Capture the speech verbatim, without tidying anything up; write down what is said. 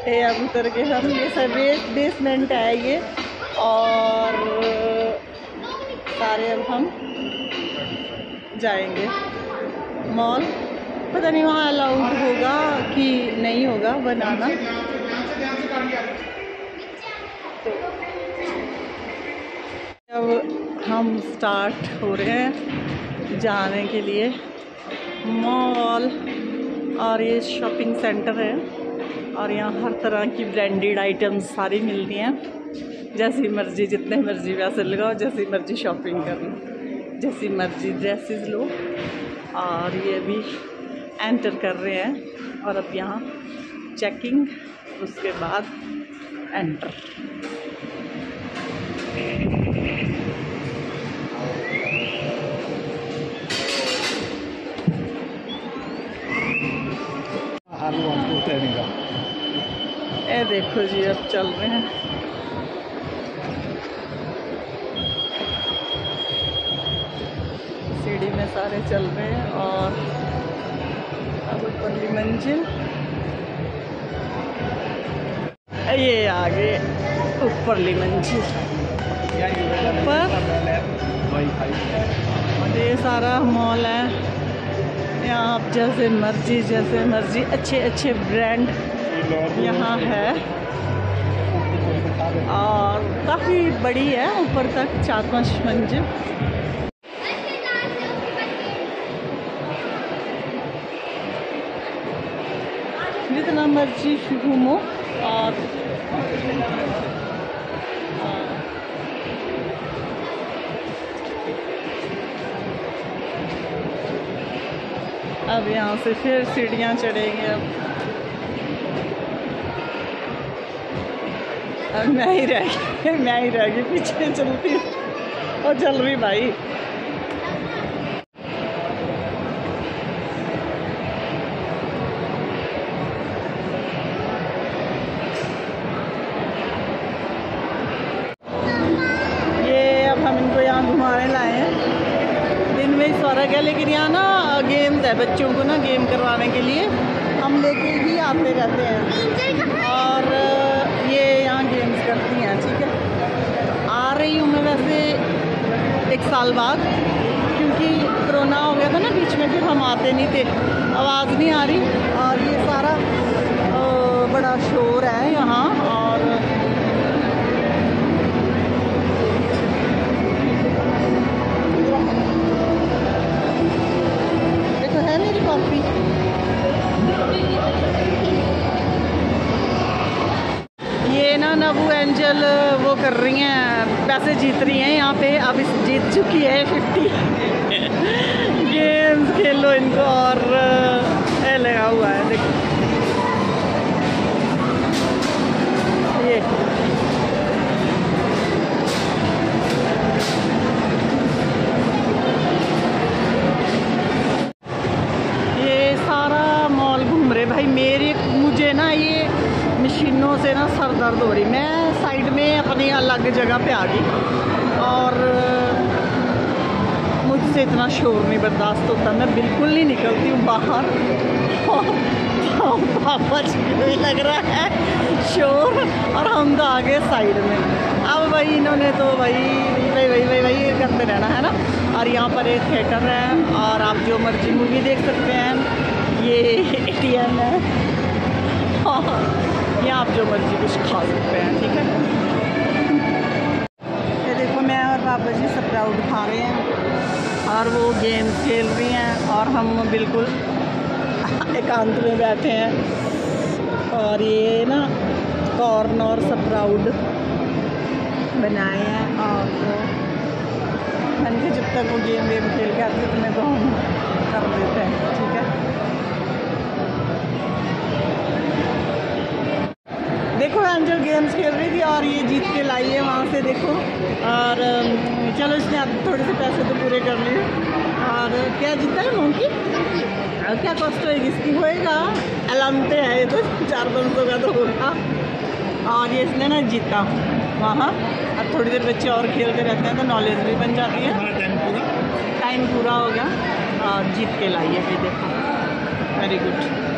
ये अब उतर के हम ये सब बेसमेंट है ये, और सारे अब हम जाएंगे मॉल। पता नहीं वहाँ अलाउड होगा कि नहीं होगा बनाना। अब हम स्टार्ट हो रहे हैं जाने के लिए मॉल, और ये शॉपिंग सेंटर है और यहाँ हर तरह की ब्रांडेड आइटम्स सारी मिलती हैं। जैसी मर्ज़ी, जितने मर्ज़ी वैसे लगाओ, जैसी मर्ज़ी शॉपिंग कर लो, जैसी मर्ज़ी ड्रेसेस लो। और ये भी एंटर कर रहे हैं और अब यहाँ चेकिंग, उसके बाद एंटर। ये देखो जी, अब चल रहे हैं। सीढ़ी में सारे चल रहे हैं और अब ऊपरली मंजिल, ये आगे ऊपरली मंजिल ऊपर। ये सारा मॉल है, यहाँ आप जैसे मर्जी जैसे मर्जी अच्छे अच्छे ब्रांड यहाँ है, और काफ़ी बड़ी है, ऊपर तक चार पांच मंजिल। जितना मर्जी घूमो। और अब यहाँ से फिर सीढ़ियाँ चढ़ेंगे। अब अब मैं ही रह गई मैं ही रह गई पीछे चलती हूँ, और चल रही भाई। ये अब हम इनको यहाँ घुमाने लाए हैं। दिन में फर्क है, लेकिन यहाँ ना गेम्स है, बच्चों को ना गेम करवाने के लिए हम लेके ही आते रहते हैं, और ये यहाँ गेम्स करती हैं। ठीक है, आ रही हूँ मैं वैसे एक साल बाद, क्योंकि कोरोना हो गया था ना बीच में, फिर हम आते नहीं थे, आवाज़ नहीं आ रही। और ये सारा बड़ा शोर है यहाँ, और देखो है मेरी कॉपी। ये ना नबू एंजल वो कर रही हैं, पैसे जीत रही हैं यहाँ पे। अब इस जीत चुकी है फिफ्टी गेम्स खेलो इनको, और ये लगा हुआ है देखो ये। ये सारा मॉल घूम रहे भाई। मेरे मुझे ना ये मशीनों से ना सर दर्द हो रही। मैं साइड में अपनी अलग जगह पे आ गई, और मुझसे इतना शोर नहीं बर्दाश्त होता। मैं बिल्कुल नहीं निकलती हूँ बाहर, और पापा जी को भी लग रहा है शोर, और हम तो आ गए साइड में। अब भाई इन्होंने तो भाई भाई भाई भाई भाई करते रहना है ना। और यहाँ पर एक थिएटर है, और आप जो मर्जी मूवी देख सकते हैं। ये ए टी एम है, यहाँ आप जो मर्जी कुछ खा सकते हैं। ठीक है, ये देखो मैं और पापा जी स्प्राउट खा रहे हैं, और वो गेम्स खेल रही हैं, और हम बिल्कुल एकांत में बैठे हैं। और ये ना कॉर्न और स्प्राउट बनाए हैं, और मन के जब तक वो गेम वेम खेल के आते तो मैं तो हम कर देते हैं। ठीक है, देखो एंजल गेम्स खेल रही थी और ये जीत के लाई है वहाँ से, देखो। और चलो इसने अब थोड़े से पैसे तो पूरे कर लिए। और क्या जीता है मोंकी? और क्या कॉस्ट होएगी इसकी? होएगा अलामते है ये तो चार पाँच सौ का तो होगा। और ये इसने ना जीता वहाँ। अब थोड़ी देर बच्चे और खेलते रहते हैं तो नॉलेज भी बन जाती है। टाइम पूरा टाइम पूरा हो गया और जीत के लाई है। फिर देखो, वेरी गुड।